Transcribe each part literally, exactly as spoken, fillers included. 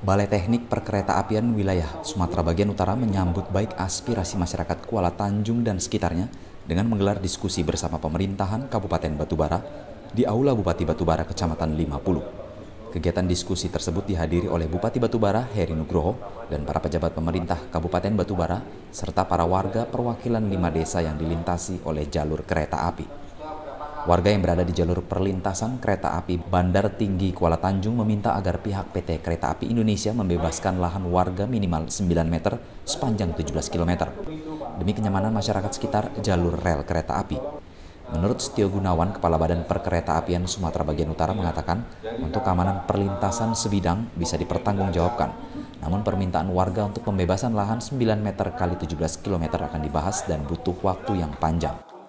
Balai Teknik Perkeretaapian Wilayah Sumatera Bagian Utara menyambut baik aspirasi masyarakat Kuala Tanjung dan sekitarnya dengan menggelar diskusi bersama pemerintahan Kabupaten Batubara di Aula Bupati Batubara Kecamatan lima puluh. Kegiatan diskusi tersebut dihadiri oleh Bupati Batubara Heri Nugroho dan para pejabat pemerintah Kabupaten Batubara serta para warga perwakilan lima desa yang dilintasi oleh jalur kereta api. Warga yang berada di jalur perlintasan kereta api Bandar Tinggi Kuala Tanjung meminta agar pihak P T Kereta Api Indonesia membebaskan lahan warga minimal sembilan meter sepanjang tujuh belas kilometer demi kenyamanan masyarakat sekitar jalur rel kereta api. Menurut Setio Gunawan, Kepala Badan Perkeretaapian Sumatera Bagian Utara mengatakan untuk keamanan perlintasan sebidang bisa dipertanggungjawabkan. Namun permintaan warga untuk pembebasan lahan sembilan meter kali tujuh belas kilometer akan dibahas dan butuh waktu yang panjang.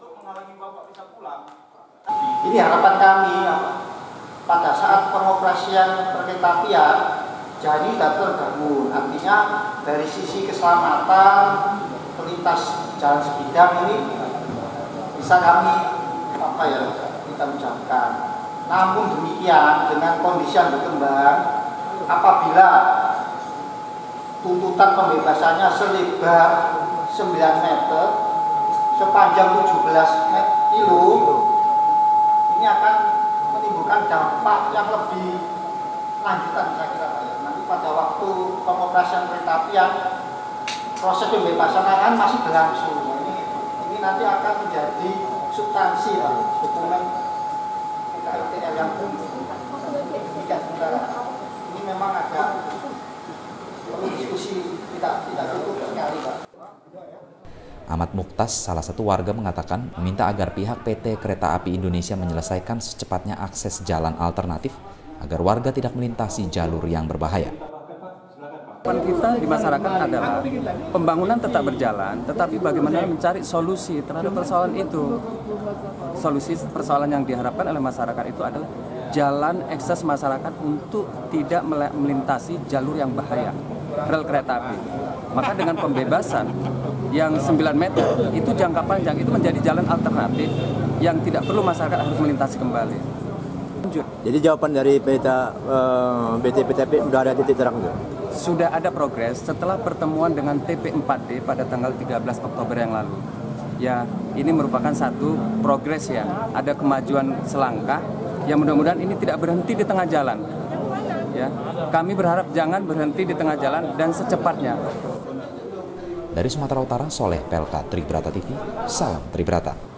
Ini harapan kami pada saat pengoperasian perkeretaapian jadi dapat terbangun. Artinya dari sisi keselamatan pelintas jalan sebidang ini bisa kami apa ya kita ucapkan. Namun demikian dengan kondisi yang berkembang, apabila tuntutan pembebasannya selebar sembilan meter sepanjang tujuh belas kilo, ini akan menimbulkan dampak yang lebih lanjutan saya kira. Nanti pada waktu pengoperasian kereta-apian proses pembebasan lahan masih berlangsung. Ini, ini nanti akan menjadi substansi lah, dokumen P K I T R yang tidak sementara. Ini memang ada perlu diskusi tidak tidak cukup sekali, Pak. Ahmad Muktas, salah satu warga, mengatakan meminta agar pihak P T Kereta Api Indonesia menyelesaikan secepatnya akses jalan alternatif agar warga tidak melintasi jalur yang berbahaya. Harapan kita di masyarakat adalah pembangunan tetap berjalan, tetapi bagaimana mencari solusi terhadap persoalan itu. Solusi persoalan yang diharapkan oleh masyarakat itu adalah jalan akses masyarakat untuk tidak melintasi jalur yang bahaya, rel kereta api. Maka dengan pembebasan yang sembilan meter itu jangka panjang itu menjadi jalan alternatif yang tidak perlu masyarakat harus melintasi kembali. Lanjut. Jadi jawaban dari P T uh, B T P T P sudah ada titik terang tuh? Sudah ada progres setelah pertemuan dengan T P empat D pada tanggal tiga belas Oktober yang lalu. Ya, ini merupakan satu progres ya. Ada kemajuan selangkah yang mudah-mudahan ini tidak berhenti di tengah jalan. Ya, kami berharap jangan berhenti di tengah jalan dan secepatnya. Dari Sumatera Utara, Soleh Pelka, Tribrata T V, salam Tribrata.